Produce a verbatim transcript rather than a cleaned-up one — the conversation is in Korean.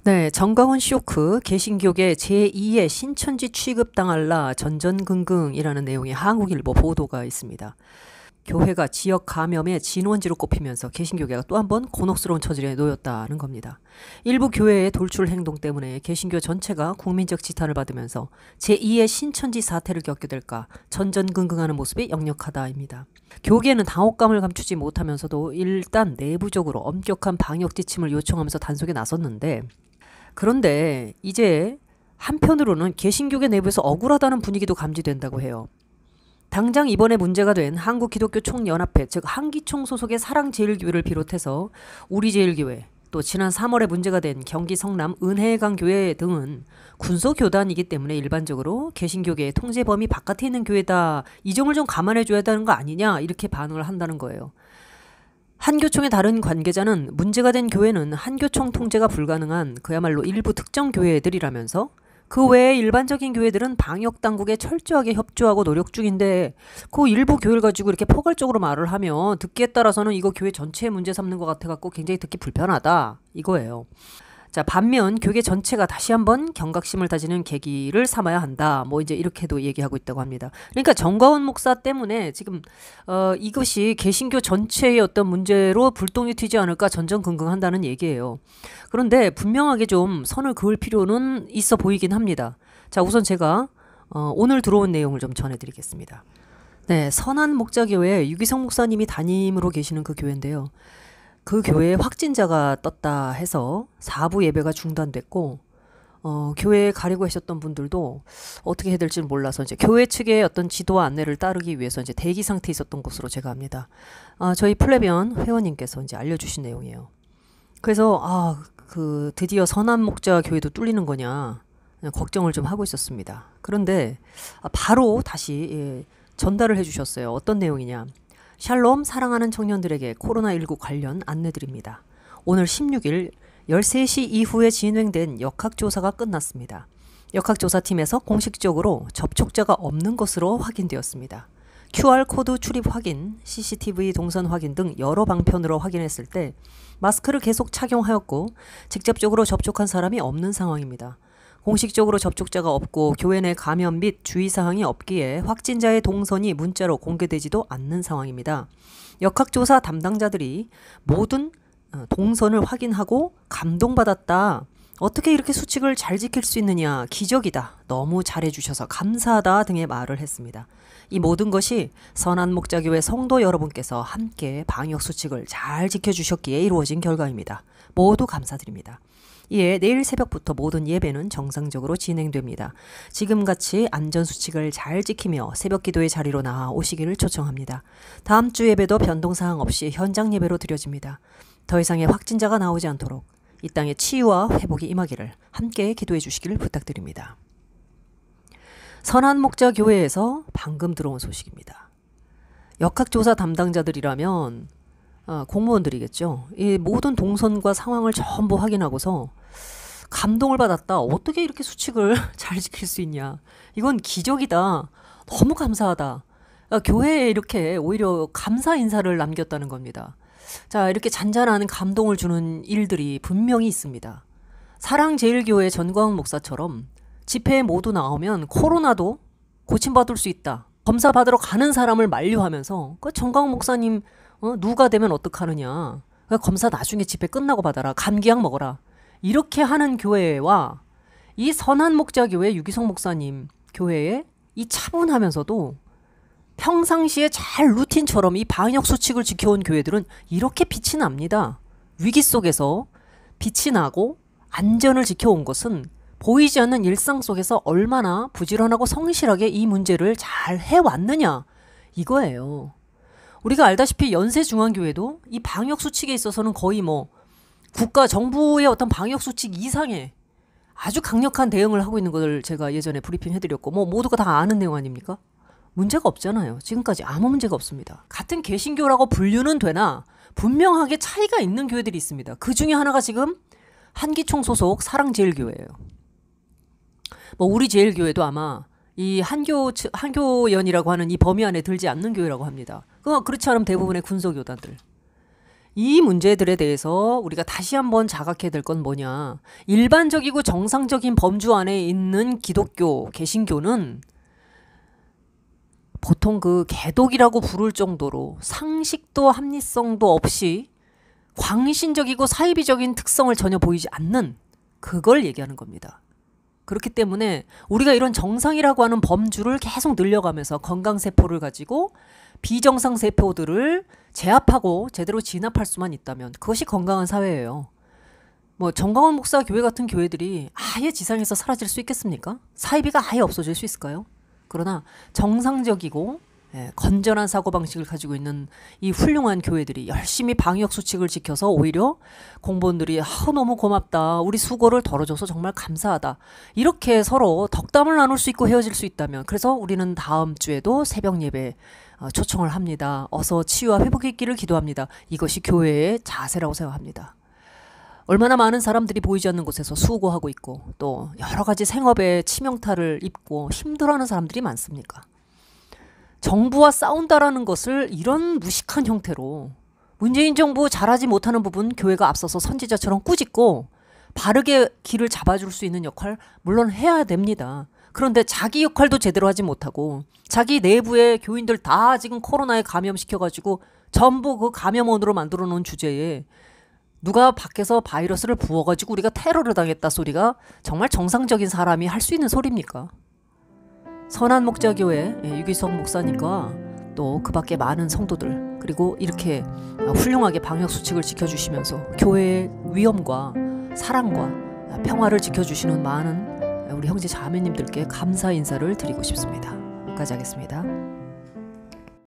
네, 정광훈 쇼크, 개신교계 제이의 신천지 취급당할라 전전긍긍이라는 내용의 한국일보 보도가 있습니다. 교회가 지역 감염의 진원지로 꼽히면서 개신교계가 또 한 번 곤혹스러운 처지에 놓였다는 겁니다. 일부 교회의 돌출 행동 때문에 개신교 전체가 국민적 지탄을 받으면서 제이의 신천지 사태를 겪게 될까 전전긍긍하는 모습이 역력하다입니다. 교계는 당혹감을 감추지 못하면서도 일단 내부적으로 엄격한 방역 지침을 요청하면서 단속에 나섰는데, 그런데 이제 한편으로는 개신교계 내부에서 억울하다는 분위기도 감지된다고 해요. 당장 이번에 문제가 된 한국기독교총연합회, 즉 한기총 소속의 사랑제일교회를 비롯해서 우리제일교회, 또 지난 삼월에 문제가 된 경기 성남 은혜강교회 등은 군소교단이기 때문에 일반적으로 개신교계의 통제 범위 바깥에 있는 교회다, 이 점을 좀 감안해 줘야 되는 거 아니냐, 이렇게 반응을 한다는 거예요. 한교총의 다른 관계자는 문제가 된 교회는 한교총 통제가 불가능한 그야말로 일부 특정 교회들이라면서 그 외에 일반적인 교회들은 방역당국에 철저하게 협조하고 노력 중인데 그 일부 교회를 가지고 이렇게 포괄적으로 말을 하면 듣기에 따라서는 이거 교회 전체의 문제 삼는 것 같아갖고 굉장히 듣기 불편하다, 이거예요. 자, 반면 교계 전체가 다시 한번 경각심을 다지는 계기를 삼아야 한다, 뭐 이제 이렇게도 얘기하고 있다고 합니다. 그러니까 정광훈 목사 때문에 지금 어, 이것이 개신교 전체의 어떤 문제로 불똥이 튀지 않을까 전전긍긍한다는 얘기예요. 그런데 분명하게 좀 선을 그을 필요는 있어 보이긴 합니다. 자, 우선 제가 어, 오늘 들어온 내용을 좀 전해드리겠습니다. 네, 선한목자교회 유기성 목사님이 담임으로 계시는 그 교회인데요. 그 교회에 확진자가 떴다 해서 사부 예배가 중단됐고, 어, 교회에 가려고 하셨던 분들도 어떻게 해야 될지 몰라서 이제 교회 측의 어떤 지도와 안내를 따르기 위해서 이제 대기 상태에 있었던 것으로 제가 압니다. 아, 저희 플레비언 회원님께서 이제 알려주신 내용이에요. 그래서 아, 그 드디어 선한목자 교회도 뚫리는 거냐 걱정을 좀 하고 있었습니다. 그런데 바로 다시 예, 전달을 해주셨어요. 어떤 내용이냐? 샬롬, 사랑하는 청년들에게 코로나십구 관련 안내드립니다. 오늘 십육일 열세 시 이후에 진행된 역학조사가 끝났습니다. 역학조사팀에서 공식적으로 접촉자가 없는 것으로 확인되었습니다. 큐알코드 출입 확인, 씨씨티비 동선 확인 등 여러 방편으로 확인했을 때 마스크를 계속 착용하였고 직접적으로 접촉한 사람이 없는 상황입니다. 공식적으로 접촉자가 없고 교회 내 감염 및 주의사항이 없기에 확진자의 동선이 문자로 공개되지도 않는 상황입니다. 역학조사 담당자들이 모든 동선을 확인하고 감동받았다. 어떻게 이렇게 수칙을 잘 지킬 수 있느냐. 기적이다. 너무 잘해주셔서 감사하다 등의 말을 했습니다. 이 모든 것이 선한목자교회 성도 여러분께서 함께 방역수칙을 잘 지켜주셨기에 이루어진 결과입니다. 모두 감사드립니다. 이에 내일 새벽부터 모든 예배는 정상적으로 진행됩니다. 지금같이 안전수칙을 잘 지키며 새벽 기도의 자리로 나아 오시기를 초청합니다. 다음 주 예배도 변동사항 없이 현장 예배로 드려집니다. 더 이상의 확진자가 나오지 않도록 이 땅의 치유와 회복이 임하기를 함께 기도해 주시기를 부탁드립니다. 선한목자교회에서 방금 들어온 소식입니다. 역학조사 담당자들이라면 어, 공무원들이겠죠. 이 모든 동선과 상황을 전부 확인하고서 감동을 받았다. 어떻게 이렇게 수칙을 잘 지킬 수 있냐. 이건 기적이다. 너무 감사하다. 그러니까 교회에 이렇게 오히려 감사 인사를 남겼다는 겁니다. 자, 이렇게 잔잔한 감동을 주는 일들이 분명히 있습니다. 사랑제일교회 전광훈 목사처럼 집회에 모두 나오면 코로나도 고침받을 수 있다. 검사 받으러 가는 사람을 만류하면서 그 전광훈 목사님 어, 누가 되면 어떡하느냐. 검사 나중에 집회 끝나고 받아라. 감기약 먹어라. 이렇게 하는 교회와 이 선한목자교회 유기성 목사님 교회에 이 차분하면서도 평상시에 잘 루틴처럼 이 방역수칙을 지켜온 교회들은 이렇게 빛이 납니다. 위기 속에서 빛이 나고 안전을 지켜온 것은 보이지 않는 일상 속에서 얼마나 부지런하고 성실하게 이 문제를 잘 해왔느냐, 이거예요. 우리가 알다시피 연세중앙교회도 이 방역수칙에 있어서는 거의 뭐 국가 정부의 어떤 방역수칙 이상의 아주 강력한 대응을 하고 있는 것을 제가 예전에 브리핑 해드렸고 뭐 모두가 다 아는 내용 아닙니까? 문제가 없잖아요. 지금까지 아무 문제가 없습니다. 같은 개신교라고 분류는 되나 분명하게 차이가 있는 교회들이 있습니다. 그 중에 하나가 지금 한기총 소속 사랑제일교회예요. 뭐 우리 제일교회도 아마 이 한교, 한교연이라고 하는 이 범위 안에 들지 않는 교회라고 합니다. 그렇지 않으면 대부분의 군소교단들. 이 문제들에 대해서 우리가 다시 한번 자각해야 될 건 뭐냐. 일반적이고 정상적인 범주 안에 있는 기독교, 개신교는 보통 그 개독이라고 부를 정도로 상식도 합리성도 없이 광신적이고 사이비적인 특성을 전혀 보이지 않는 그걸 얘기하는 겁니다. 그렇기 때문에 우리가 이런 정상이라고 하는 범주를 계속 늘려가면서 건강세포를 가지고 비정상세포들을 제압하고 제대로 진압할 수만 있다면 그것이 건강한 사회예요. 뭐 정광훈 목사 교회 같은 교회들이 아예 지상에서 사라질 수 있겠습니까? 사이비가 아예 없어질 수 있을까요? 그러나 정상적이고 예, 건전한 사고방식을 가지고 있는 이 훌륭한 교회들이 열심히 방역수칙을 지켜서 오히려 공무원들이 아, 너무 고맙다. 우리 수고를 덜어줘서 정말 감사하다. 이렇게 서로 덕담을 나눌 수 있고 헤어질 수 있다면 그래서 우리는 다음 주에도 새벽 예배 어, 초청을 합니다. 어서 치유와 회복이 있기를 기도합니다. 이것이 교회의 자세라고 생각합니다. 얼마나 많은 사람들이 보이지 않는 곳에서 수고하고 있고 또 여러 가지 생업에 치명타를 입고 힘들어하는 사람들이 많습니까? 정부와 싸운다라는 것을 이런 무식한 형태로 문재인 정부 잘하지 못하는 부분 교회가 앞서서 선지자처럼 꾸짖고 바르게 길을 잡아줄 수 있는 역할 물론 해야 됩니다. 그런데 자기 역할도 제대로 하지 못하고 자기 내부의 교인들 다 지금 코로나에 감염시켜가지고 전부 그 감염원으로 만들어 놓은 주제에 누가 밖에서 바이러스를 부어가지고 우리가 테러를 당했다 소리가 정말 정상적인 사람이 할 수 있는 소리입니까? 선한 목자교회 유기성 목사님과 또 그 밖에 많은 성도들 그리고 이렇게 훌륭하게 방역수칙을 지켜주시면서 교회의 위엄과 사랑과 평화를 지켜주시는 많은 우리 형제 자매님들께 감사 인사를 드리고 싶습니다. 여기까지 하겠습니다.